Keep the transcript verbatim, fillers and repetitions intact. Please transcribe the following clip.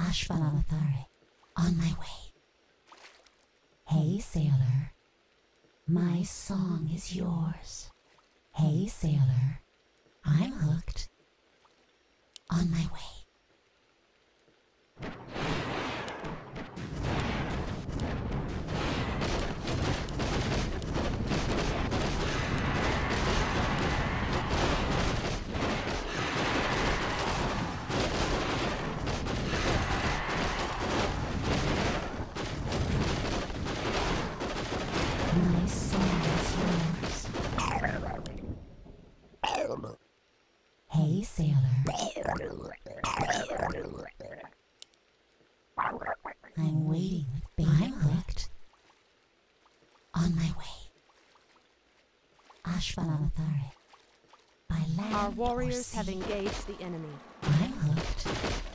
Ashvalamathare, on my way. Hey, sailor, my song is yours. Hey, sailor, I'm hooked. On my way. My song is yours. Hey, sailor. I'm waiting with bated I'm hooked. On my way. Ashvalamathare. By land Our warriors or have sea. engaged the enemy. I'm hooked.